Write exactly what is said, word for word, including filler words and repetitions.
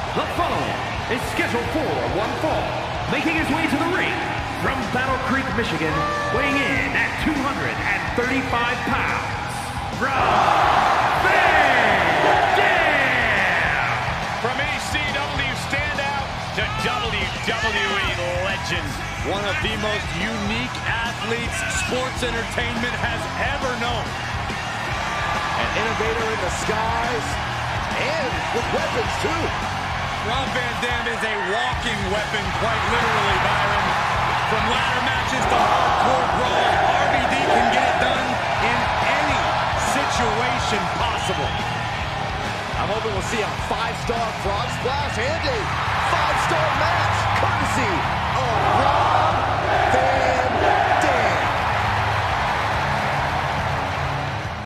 The following is scheduled for one fall, making his way to the ring from Battle Creek, Michigan, weighing in at two hundred thirty-five pounds, Rob Van Dam! From E C W standout to W W E legend, one of the most unique athletes sports entertainment has ever known. An innovator in the skies and with weapons too. Rob Van Dam is a walking weapon, quite literally, Byron. From ladder matches to hardcore brawls, R V D can get it done in any situation possible. I'm hoping we'll see a five-star frog splash and a